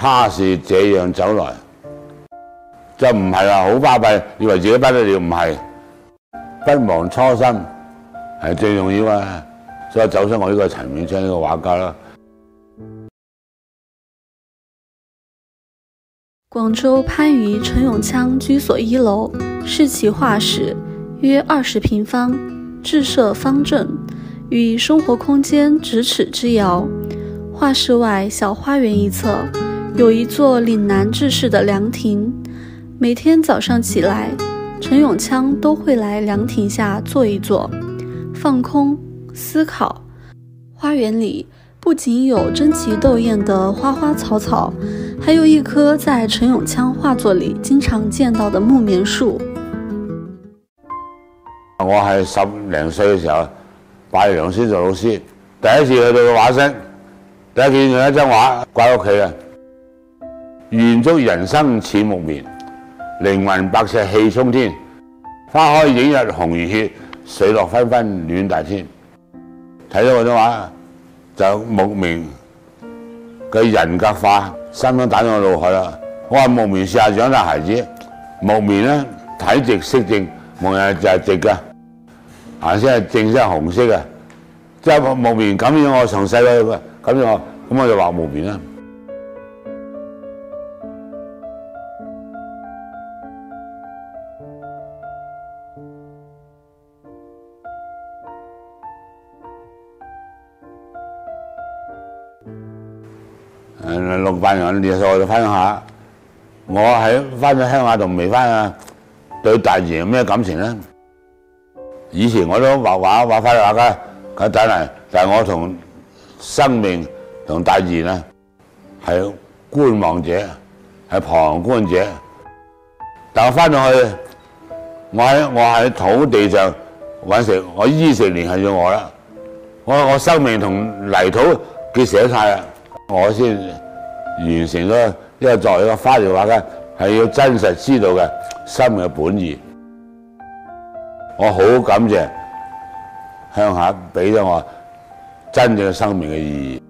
他是這樣走來，就唔係話好巴閉，以為自己不得了，唔係，不忘初心係最重要啊！所以走出我呢個陳永昌呢個畫家啦。 廣州番禺陳永昌居所1樓是其畫室，約20平方，置設方正，與生活空間咫尺之遙。畫室外小花園一側有一座嶺南制式的涼亭，每天早上起來，陳永昌都會來涼亭下坐一坐，放空思考。花園裡不僅有爭奇鬥豔的花花草草，還有一棵在陳永昌畫作裡經常見到的木棉樹。 我係10零歲嘅時候拜梁先做老師，第一次去到個畫室，第一見佢一張畫掛喺屋企啊！願足人生似木棉，凌雲百尺氣沖天。花開映日紅如血，水落紛紛暖大天。睇到嗰張畫就木棉嘅人格化，深深打咗我腦海啦。我話木棉試下長大孩子，木棉咧體直色正，木人就係直嘅，顏色係正色係紅色嘅，即係木棉感染我從細個感染我，咁我就畫木棉啦。68年20歲我就翻鄉下，我喺翻咗鄉下同未翻啊，對大自然有咩感情咧？以前我都畫畫翻嚟畫家，咁但係我同生命同大自然啊係觀望者，係旁觀者。但我翻到去，我喺土地上揾食，我衣食連繫咗我啦。我生命同泥土結成晒啦，我先完成咗呢個作為一個花鳥畫家係要真實知道嘅生命嘅本意。我好感謝鄉下俾咗我真正嘅生命嘅意義。